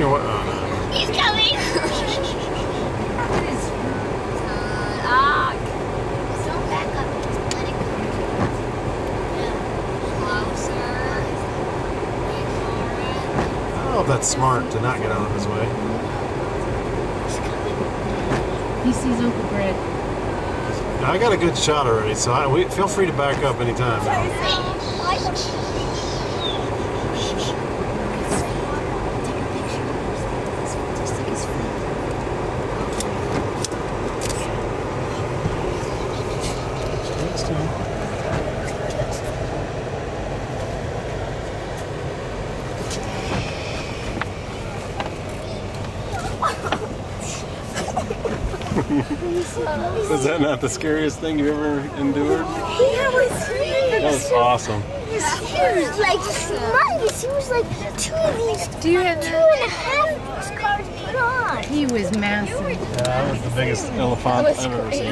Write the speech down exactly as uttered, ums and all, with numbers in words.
or what? Oh, no. He's coming! Ah! Don't back up. Just let it go. Yeah. Closer. Wait for it. I don't know if that's smart to not get out of his way. He's coming. He sees Uncle Greg. I got a good shot already, so I, we, feel free to back up anytime now. Was that not the scariest thing you ever endured? He was huge. That was awesome. He was huge, like humongous. He was like two of these, Do you have two and a half of those cars put on. He was massive. Yeah, that was the biggest elephant I've ever seen.